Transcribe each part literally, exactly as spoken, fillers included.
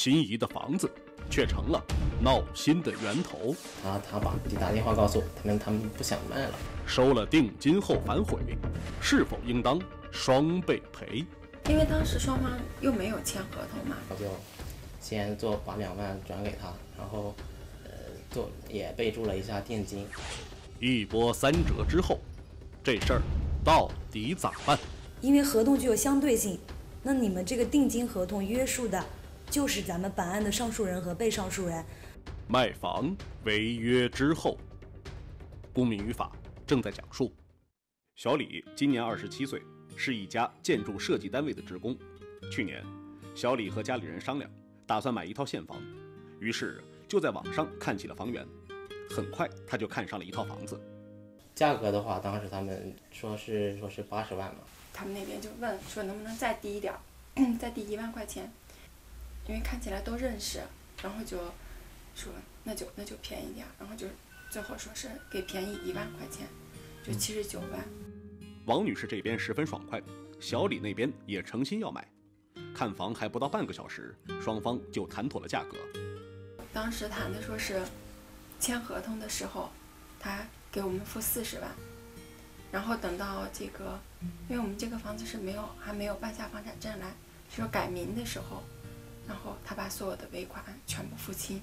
心仪的房子却成了闹心的源头。 他他把打电话告诉我，他们他们不想卖了。 收了定金后反悔，是否应当双倍赔？ 因为当时双方又没有签合同嘛， 我就先做把两万转给他，然后呃做也备注了一下定金。 一波三折之后，这事儿到底咋办？ 因为合同具有相对性，那你们这个定金合同约束的就是咱们本案的上诉人和被上诉人。 卖房违约之后，公民与法正在讲述。小李今年二十七岁，是一家建筑设计单位的职工。去年，小李和家里人商量，打算买一套现房，于是就在网上看起了房源。很快，他就看上了一套房子。 价格的话，当时他们说是说是八十万嘛， 他们那边就问说能不能再低一点，再低一万块钱，因为看起来都认识，然后就说那就那就便宜点，然后就最后说是给便宜一万块钱，就七十九万。 王女士这边十分爽快，小李那边也诚心要买。看房还不到半个小时，双方就谈妥了价格。 当时谈的说是签合同的时候，他给我们付四十万，然后等到这个，因为我们这个房子是没有还没有办下房产证来，是说改名的时候，然后他把所有的尾款全部付清。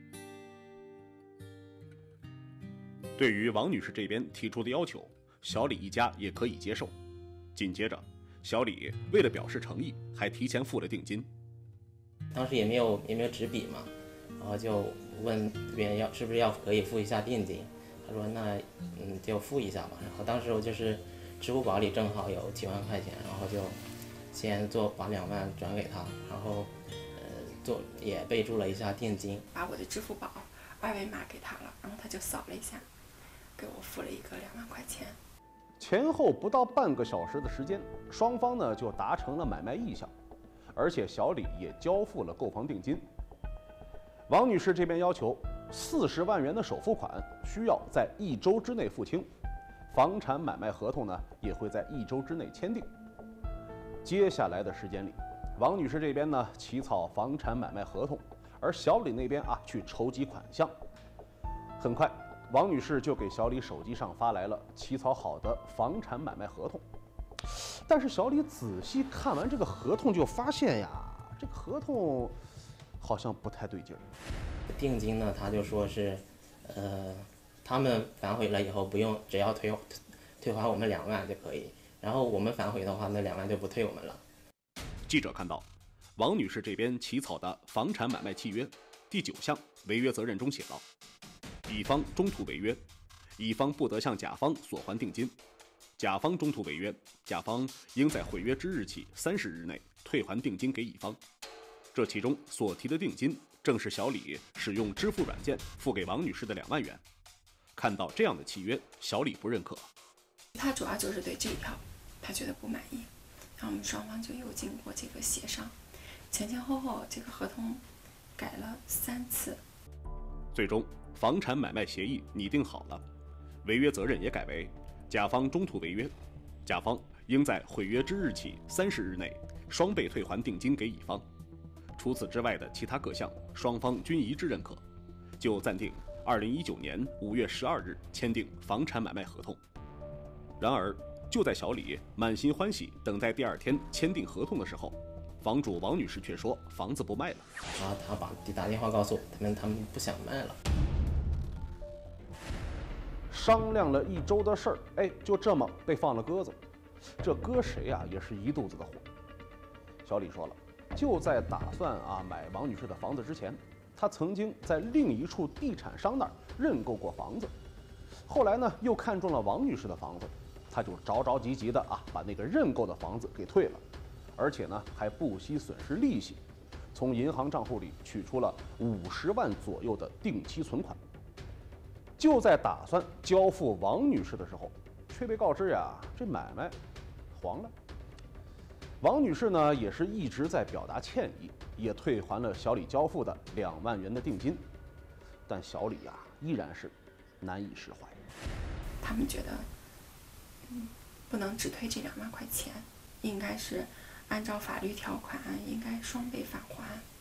对于王女士这边提出的要求，小李一家也可以接受。紧接着，小李为了表示诚意，还提前付了定金。 当时也没有也没有纸笔嘛，然后就问别人要是不是要可以付一下定金。他说那嗯就付一下吧。然后当时我就是支付宝里正好有几万块钱，然后就先做把两万转给他，然后呃做也备注了一下定金， 把我的支付宝二维码给他了，然后他就扫了一下，给我付了一个两万块钱。 前后不到半个小时的时间，双方呢就达成了买卖意向，而且小李也交付了购房定金。王女士这边要求四十万元的首付款需要在一周之内付清，房产买卖合同呢也会在一周之内签订。接下来的时间里，王女士这边呢起草房产买卖合同，而小李那边啊去筹集款项。很快，王女士就给小李手机上发来了起草好的房产买卖合同。但是小李仔细看完这个合同，就发现呀，这个合同好像不太对劲儿。 定金呢，他就说是，呃，他们反悔了以后不用，只要退退还我们两万就可以。然后我们反悔的话，那两万就不退我们了。 记者看到，王女士这边起草的房产买卖契约第九项违约责任中写道：乙方中途违约，乙方不得向甲方索还定金；甲方中途违约，甲方应在毁约之日起三十日内退还定金给乙方。这其中所提的定金，正是小李使用支付软件付给王女士的两万元。看到这样的契约，小李不认可。 他主要就是对这一条，他觉得不满意，然后我们双方就又经过这个协商，前前后后这个合同改了三次。 最终，房产买卖协议拟定好了，违约责任也改为甲方中途违约，甲方应在毁约之日起三十日内双倍退还定金给乙方。除此之外的其他各项，双方均一致认可，就暂定二零一九年五月十二日签订房产买卖合同。然而，就在小李满心欢喜等待第二天签订合同的时候，房主王女士却说房子不卖了。 他他把打电话告诉我，他们他们不想卖了。 商量了一周的事儿，哎，就这么被放了鸽子。这搁谁啊，也是一肚子的火。小李说了，就在打算啊买王女士的房子之前，他曾经在另一处地产商那儿认购过房子，后来呢又看中了王女士的房子，他就着着急急的啊把那个认购的房子给退了，而且呢还不惜损失利息，从银行账户里取出了五十万左右的定期存款。就在打算交付王女士的时候，却被告知呀这买卖黄了。王女士呢也是一直在表达歉意，也退还了小李交付的两万元的定金，但小李呀依然是难以释怀。 他们觉得，嗯，不能只退这两万块钱，应该是按照法律条款应该双倍返还。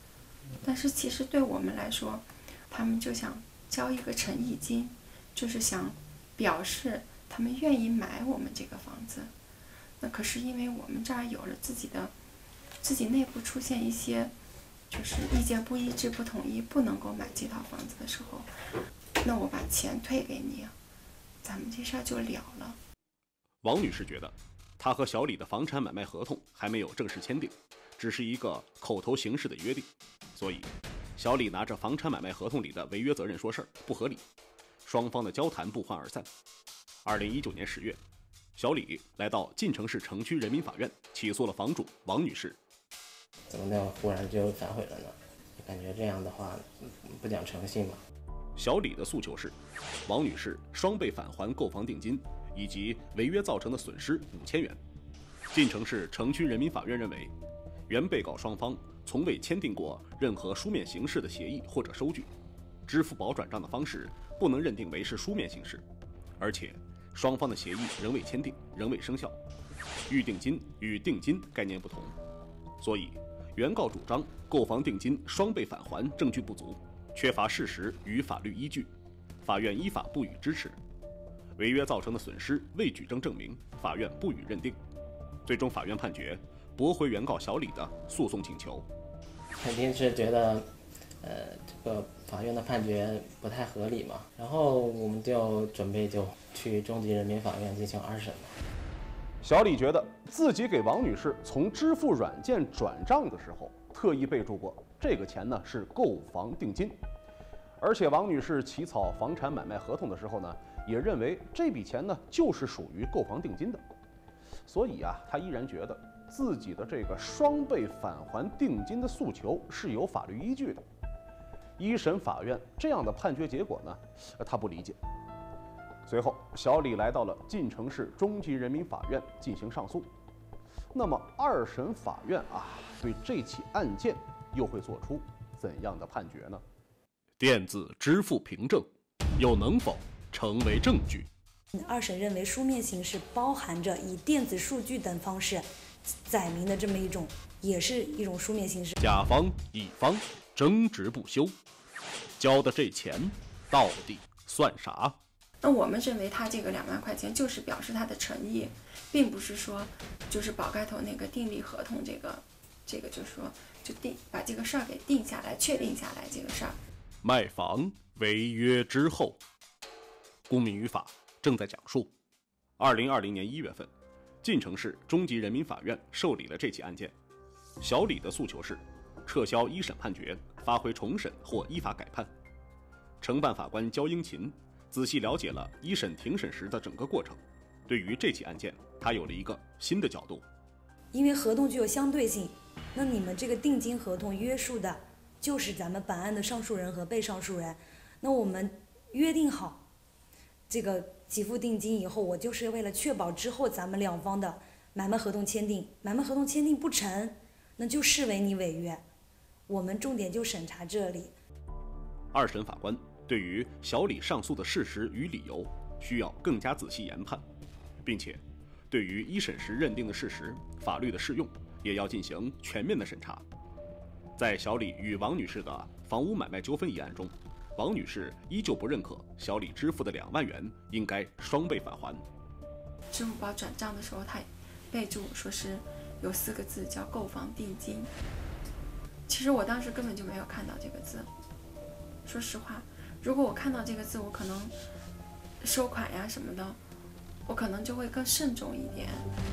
但是其实对我们来说，他们就想交一个诚意金，就是想表示他们愿意买我们这个房子。那可是因为我们这儿有了自己的，自己内部出现一些就是意见不一致、不统一，不能够买这套房子的时候，那我把钱退给你，咱们这事儿就了了。 王女士觉得，她和小李的房产买卖合同还没有正式签订，只是一个口头形式的约定，所以小李拿着房产买卖合同里的违约责任说事儿不合理，双方的交谈不欢而散。二零一九年十月，小李来到晋城市城区人民法院起诉了房主王女士。 怎么的忽然就反悔了呢？感觉这样的话不讲诚信嘛。 小李的诉求是，王女士双倍返还购房定金以及违约造成的损失五千元。晋城市城区人民法院认为，原被告双方从未签订过任何书面形式的协议或者收据，支付宝转账的方式不能认定为是书面形式，而且双方的协议仍未签订，仍未生效。预定金与定金概念不同，所以原告主张购房定金双倍返还证据不足，缺乏事实与法律依据，法院依法不予支持。违约造成的损失未举证证明，法院不予认定。最终法院判决驳回原告小李的诉讼请求。 肯定是觉得，呃，这个法院的判决不太合理嘛，然后我们就准备就去中级人民法院进行二审嘛。 小李觉得自己给王女士从支付软件转账的时候，特意备注过这个钱呢是购房定金，而且王女士起草房产买卖合同的时候呢，也认为这笔钱呢就是属于购房定金的，所以啊，她依然觉得自己的这个双倍返还定金的诉求是有法律依据的。一审法院这样的判决结果呢，她不理解。随后，小李来到了晋城市中级人民法院进行上诉。那么，二审法院啊，对这起案件又会做出怎样的判决呢？电子支付凭证又能否成为证据？ 二审认为，书面形式包含着以电子数据等方式载明的这么一种，也是一种书面形式。 甲方乙方争执不休，交的这钱到底算啥？ 那我们认为他这个两万块钱就是表示他的诚意，并不是说就是宝盖头那个订立合同这个，这个就是说就定把这个事儿给定下来，确定下来这个事儿。 卖房违约之后，公民与法正在讲述。二零二零年一月份，晋城市中级人民法院受理了这起案件。小李的诉求是撤销一审判决，发回重审或依法改判。承办法官焦英琴仔细了解了一审庭审时的整个过程，对于这起案件，他有了一个新的角度。 因为合同具有相对性，那你们这个定金合同约束的就是咱们本案的上诉人和被上诉人。那我们约定好这个给付定金以后，我就是为了确保之后咱们两方的买卖合同签订，买卖合同签订不成，那就视为你违约。我们重点就审查这里。 二审法官对于小李上诉的事实与理由需要更加仔细研判，并且对于一审时认定的事实、法律的适用也要进行全面的审查。在小李与王女士的房屋买卖纠纷一案中，王女士依旧不认可小李支付的两万元应该双倍返还。 支付宝转账的时候，他备注说是有四个字叫购房定金，其实我当时根本就没有看到这个字。说实话，如果我看到这个字，我可能收款呀什么的，我可能就会更慎重一点。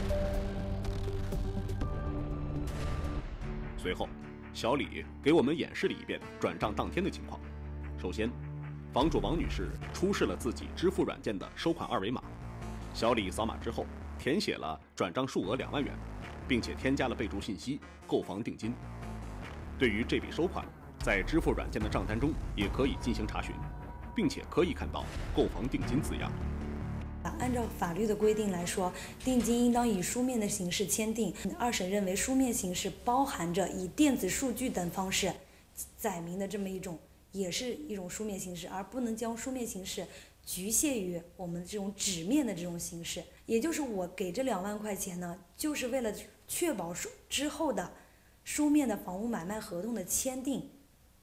随后，小李给我们演示了一遍转账当天的情况。首先，房主王女士出示了自己支付软件的收款二维码，小李扫码之后填写了转账数额两万元，并且添加了备注信息购房定金。对于这笔收款，在支付软件的账单中也可以进行查询，并且可以看到购房定金字样。 按照法律的规定来说，定金应当以书面的形式签订。二审认为，书面形式包含着以电子数据等方式载明的这么一种，也是一种书面形式，而不能将书面形式局限于我们这种纸面的这种形式。也就是我给这两万块钱呢，就是为了确保之后的书面的房屋买卖合同的签订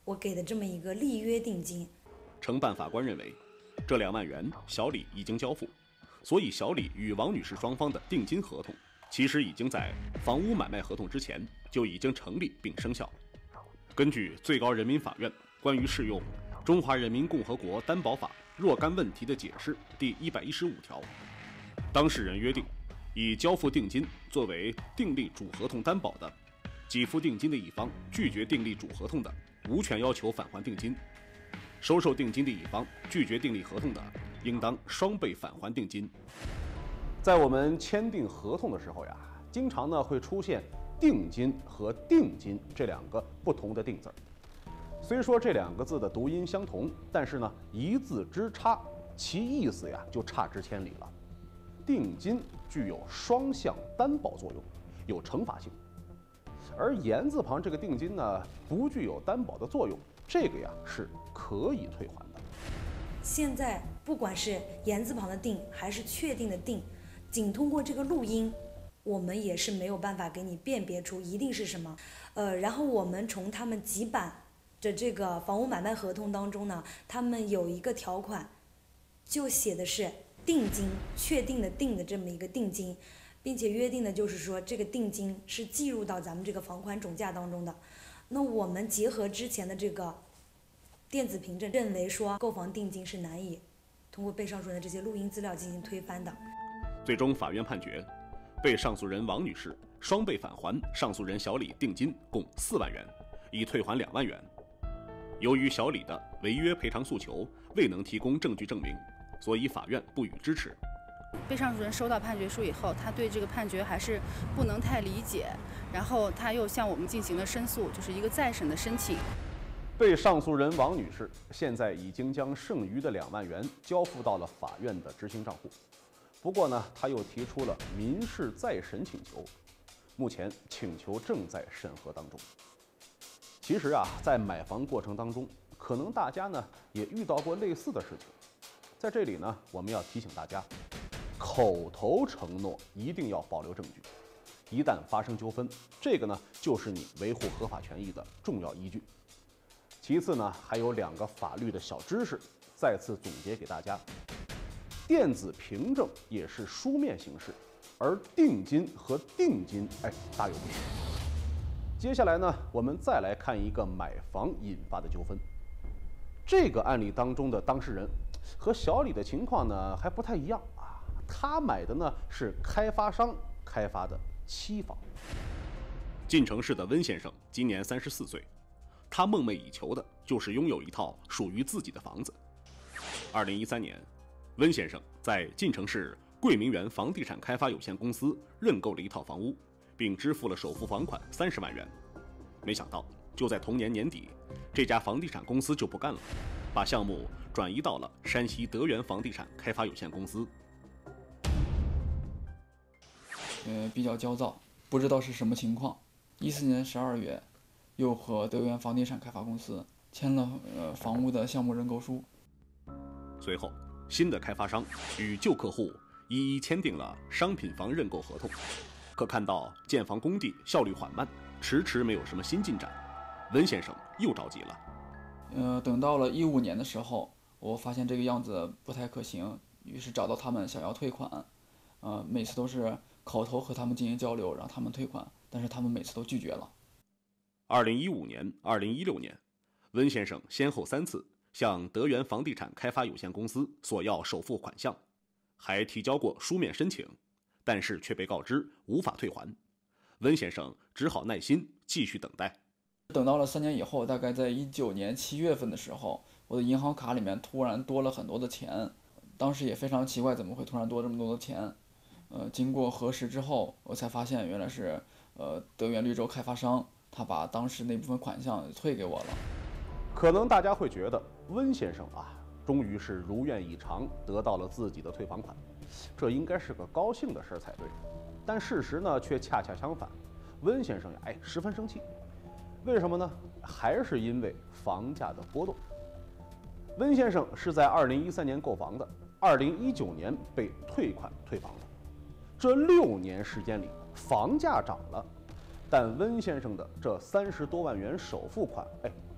我给的这么一个立约定金。 承办法官认为，这两万元小李已经交付，所以小李与王女士双方的定金合同其实已经在房屋买卖合同之前就已经成立并生效。根据最高人民法院关于适用《中华人民共和国担保法》若干问题的解释第一百一十五条，当事人约定以交付定金作为订立主合同担保的，给付定金的一方拒绝订立主合同的，无权要求返还定金；收受定金的一方拒绝订立合同的，应当双倍返还定金。在我们签订合同的时候呀，经常呢会出现定金和定金这两个不同的定字儿。虽说这两个字的读音相同，但是呢一字之差，其意思呀就差之千里了。定金具有双向担保作用，有惩罚性，而言字旁这个定金呢不具有担保的作用，这个呀是可以退还的。 现在不管是言字旁的定还是确定的定，仅通过这个录音，我们也是没有办法给你辨别出一定是什么。呃，然后我们从他们几版的这个房屋买卖合同当中呢，他们有一个条款，就写的是定金，确定的定的这么一个定金，并且约定的就是说这个定金是计入到咱们这个房款总价当中的。那我们结合之前的这个电子凭证，认为说购房定金是难以通过被上诉人的这些录音资料进行推翻的。 最终法院判决，被上诉人王女士双倍返还上诉人小李定金共四万元，已退还两万元。由于小李的违约赔偿诉求未能提供证据证明，所以法院不予支持。 被上诉人收到判决书以后，他对这个判决还是不能太理解，然后他又向我们进行了申诉，就是一个再审的申请。 被上诉人王女士现在已经将剩余的两万元交付到了法院的执行账户，不过呢，她又提出了民事再审请求，目前请求正在审核当中。其实啊，在买房过程当中，可能大家呢也遇到过类似的事情。在这里呢，我们要提醒大家，口头承诺一定要保留证据，一旦发生纠纷，这个呢就是你维护合法权益的重要依据。其次呢，还有两个法律的小知识，再次总结给大家。电子凭证也是书面形式，而定金和定金，哎，大有不同。接下来呢，我们再来看一个买房引发的纠纷。这个案例当中的当事人和小李的情况呢还不太一样啊，他买的呢是开发商开发的期房。晋城市的温先生今年三十四岁，他梦寐以求的就是拥有一套属于自己的房子。二零一三年，温先生在晋城市桂明园房地产开发有限公司认购了一套房屋，并支付了首付房款三十万元。没想到，就在同年年底，这家房地产公司就不干了，把项目转移到了山西德源房地产开发有限公司。 呃，比较焦躁，不知道是什么情况。一四年十二月，又和德源房地产开发公司签了呃房屋的项目认购书。 随后，新的开发商与旧客户一一签订了商品房认购合同。可看到建房工地效率缓慢，迟迟没有什么新进展，温先生又着急了。 呃，等到了一五年的时候，我发现这个样子不太可行，于是找到他们想要退款。呃，每次都是口头和他们进行交流，让他们退款，但是他们每次都拒绝了。 二零一五年、二零一六年，温先生先后三次向德源房地产开发有限公司索要首付款项，还提交过书面申请，但是却被告知无法退还。温先生只好耐心继续等待。 等到了三年以后，大概在一九年七月份的时候，我的银行卡里面突然多了很多的钱，当时也非常奇怪，怎么会突然多这么多的钱？呃，经过核实之后，我才发现原来是呃德源绿洲开发商，他把当时那部分款项退给我了。 可能大家会觉得温先生啊，终于是如愿以偿得到了自己的退房款，这应该是个高兴的事才对。但事实呢，却恰恰相反，温先生呀，哎，十分生气。为什么呢？还是因为房价的波动。温先生是在二零一三年购房的，二零一九年被退款退房的。这六年时间里，房价涨了，但温先生的这三十多万元首付款，哎，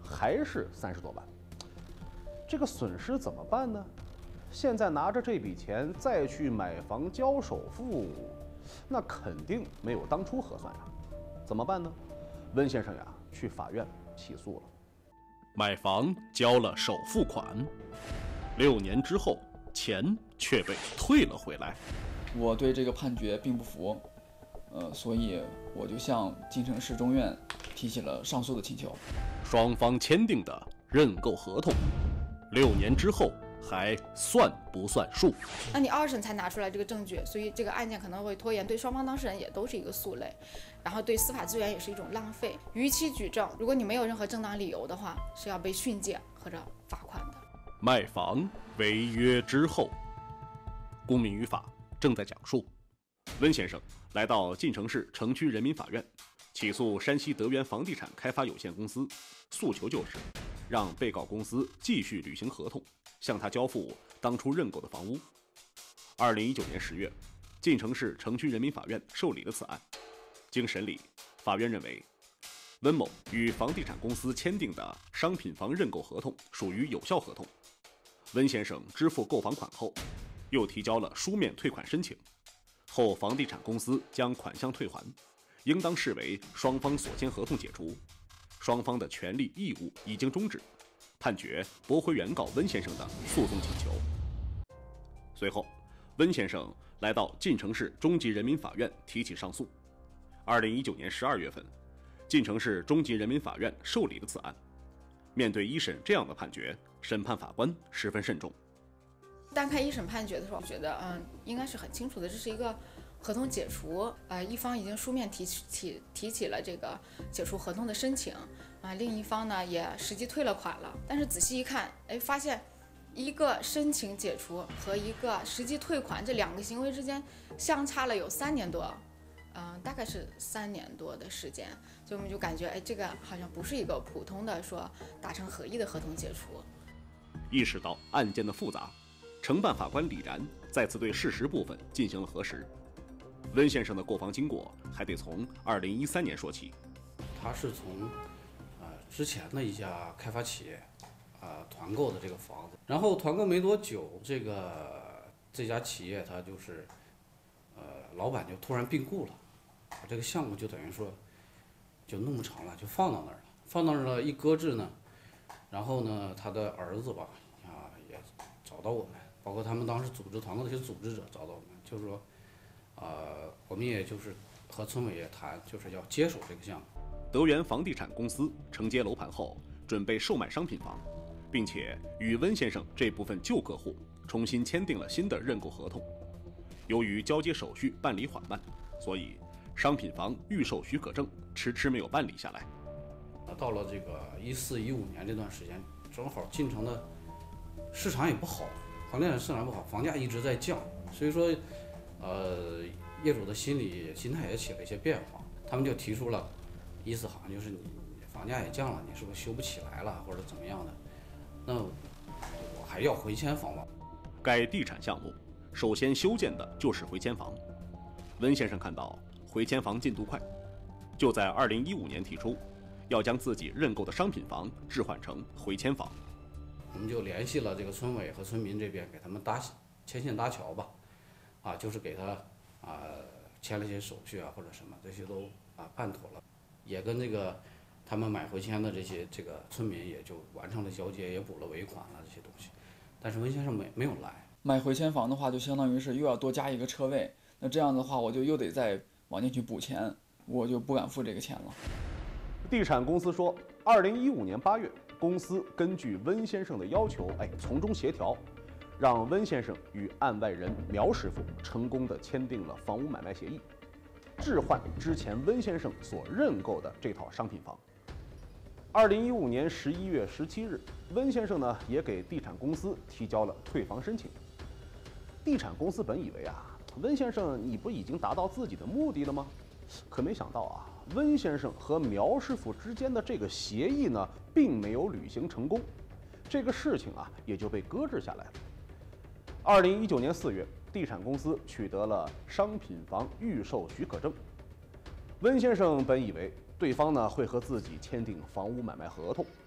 还是三十多万。这个损失怎么办呢？现在拿着这笔钱再去买房交首付，那肯定没有当初合算呀。怎么办呢？温先生呀，去法院起诉了。 买房交了首付款，六年之后，钱却被退了回来。 我对这个判决并不服，呃，所以我就向晋城市中院提起了上诉的请求。 双方签订的认购合同，六年之后还算不算数？ 那你二审才拿出来这个证据，所以这个案件可能会拖延，对双方当事人也都是一个诉累，然后对司法资源也是一种浪费。逾期举证，如果你没有任何正当理由的话，是要被训诫或者罚款的。 卖房违约之后，公民与法正在讲述。温先生来到晋城市城区人民法院，起诉山西德源房地产开发有限公司，诉求就是让被告公司继续履行合同，向他交付当初认购的房屋。二零一九年十月，晋城市城区人民法院受理了此案。经审理，法院认为，温某与房地产公司签订的商品房认购合同属于有效合同。温先生支付购房款后，又提交了书面退款申请，后房地产公司将款项退还，应当视为双方所签合同解除，双方的权利义务已经终止，判决驳回原告温先生的诉讼请求。随后，温先生来到晋城市中级人民法院提起上诉。二零一九年十二月份，晋城市中级人民法院受理了此案。面对一审这样的判决，审判法官十分慎重。 单看一审判决的时候，我觉得嗯，应该是很清楚的，这是一个合同解除，呃，一方已经书面提起提起了这个解除合同的申请，啊、呃，另一方呢也实际退了款了。但是仔细一看，哎，发现一个申请解除和一个实际退款这两个行为之间相差了有三年多。嗯、呃，大概是三年多的时间，所以我们就感觉，哎，这个好像不是一个普通的说达成合意的合同解除。 意识到案件的复杂，承办法官李然再次对事实部分进行了核实。温先生的购房经过还得从二零一三年说起。 他是从呃之前的一家开发企业啊、呃、团购的这个房子，然后团购没多久，这个这家企业他就是呃老板就突然病故了。这个项目就等于说就弄不成了，就放到那儿了，放到那儿了一搁置呢，然后呢，他的儿子吧，啊也找到我们，包括他们当时组织团购的一些组织者找到我们，就是说，呃，我们也就是和村委也谈，就是要接手这个项目。 德源房地产公司承接楼盘后，准备售卖商品房，并且与温先生这部分旧客户重新签订了新的认购合同。由于交接手续办理缓慢，所以商品房预售许可证迟迟没有办理下来。 到了这个一四一五年这段时间，正好晋城的市场也不好，房地产市场不好，房价一直在降，所以说，呃，业主的心理心态也起了一些变化，他们就提出了，意思好像就是你房价也降了，你是不是修不起来了，或者怎么样的？那我还要回迁房吗？ 该地产项目首先修建的就是回迁房。温先生看到回迁房进度快，就在二零一五年提出要将自己认购的商品房置换成回迁房。 我们就联系了这个村委和村民这边，给他们搭牵线搭桥吧，啊，就是给他啊签了一些手续啊或者什么，这些都啊办妥了，也跟这个他们买回迁的这些这个村民也就完成了交接，也补了尾款了这些东西。但是温先生没没有来。 买回迁房的话，就相当于是又要多加一个车位，那这样的话，我就又得再往进去补钱，我就不敢付这个钱了。 地产公司说，二零一五年八月，公司根据温先生的要求，哎，从中协调，让温先生与案外人苗师傅成功的签订了房屋买卖协议，置换之前温先生所认购的这套商品房。二零一五年十一月十七日，温先生呢也给地产公司提交了退房申请。地产公司本以为啊，温先生你不已经达到自己的目的了吗？可没想到啊，温先生和苗师傅之间的这个协议呢，并没有履行成功，这个事情啊也就被搁置下来了。二零一九年四月，地产公司取得了商品房预售许可证。温先生本以为对方呢会和自己签订房屋买卖合同，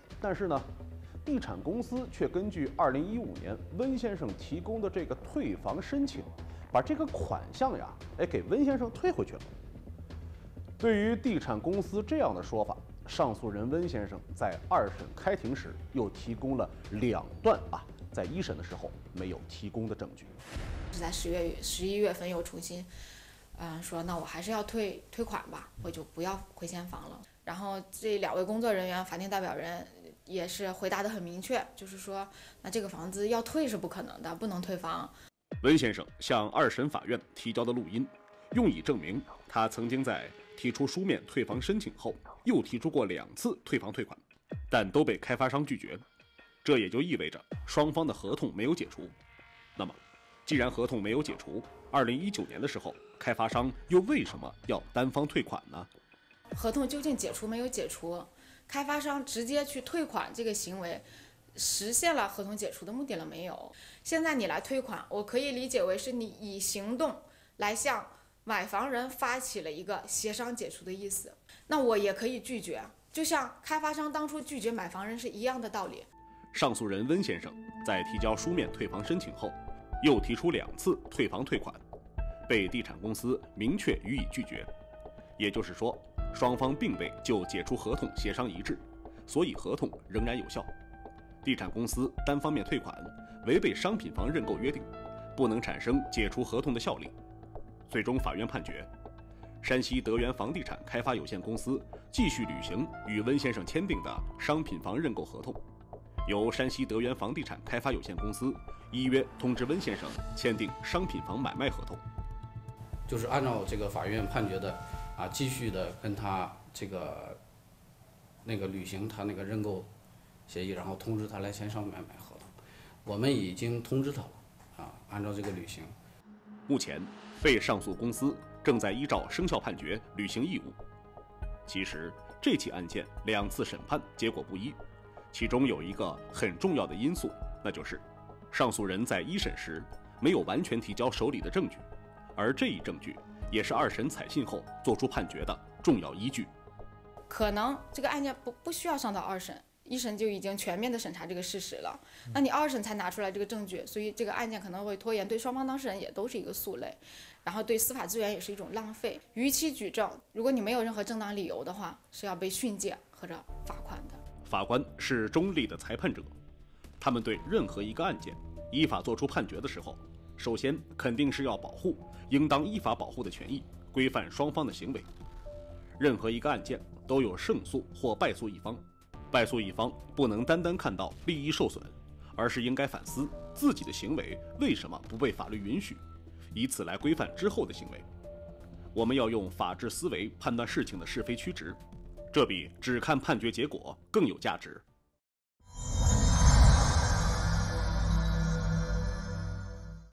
但是呢，地产公司却根据二零一五年温先生提供的这个退房申请，把这个款项呀，哎，给温先生退回去了。对于地产公司这样的说法，上诉人温先生在二审开庭时又提供了两段啊，在一审的时候没有提供的证据。 是在十月十一月份又重新，嗯、呃，说那我还是要退退款吧，我就不要回迁房了。然后这两位工作人员、法定代表人也是回答得很明确，就是说，那这个房子要退是不可能的，不能退房。 温先生向二审法院提交的录音，用以证明他曾经在提出书面退房申请后，又提出过两次退房退款，但都被开发商拒绝。这也就意味着双方的合同没有解除。那么，既然合同没有解除，二零一九年的时候，开发商又为什么要单方退款呢？ 合同究竟解除没有解除？开发商直接去退款这个行为，实现了合同解除的目的了没有？现在你来退款，我可以理解为是你以行动来向买房人发起了一个协商解除的意思。那我也可以拒绝，就像开发商当初拒绝买房人是一样的道理。 上诉人温先生在提交书面退房申请后，又提出两次退房退款，被地产公司明确予以拒绝。也就是说，双方并未就解除合同协商一致，所以合同仍然有效。地产公司单方面退款，违背商品房认购约定，不能产生解除合同的效力。最终法院判决，山西德源房地产开发有限公司继续履行与温先生签订的商品房认购合同，由山西德源房地产开发有限公司依约通知温先生签订商品房买卖合同。 就是按照这个法院判决的啊，继续的跟他这个那个履行他那个认购协议，然后通知他来签商买卖合同。我们已经通知他了啊，按照这个履行。 目前，被上诉公司正在依照生效判决履行义务。其实，这起案件两次审判结果不一，其中有一个很重要的因素，那就是上诉人在一审时没有完全提交手里的证据，而这一证据也是二审采信后作出判决的重要依据。 可能这个案件不不需要上到二审，一审就已经全面的审查这个事实了，那你二审才拿出来这个证据，所以这个案件可能会拖延，对双方当事人也都是一个诉累，然后对司法资源也是一种浪费。逾期举证，如果你没有任何正当理由的话，是要被训诫或者罚款的。 法官是中立的裁判者，他们对任何一个案件依法作出判决的时候，首先肯定是要保护应当依法保护的权益，规范双方的行为。任何一个案件都有胜诉或败诉一方，败诉一方不能单单看到利益受损，而是应该反思自己的行为为什么不被法律允许，以此来规范之后的行为。我们要用法治思维判断事情的是非曲直，这比只看判决结果更有价值。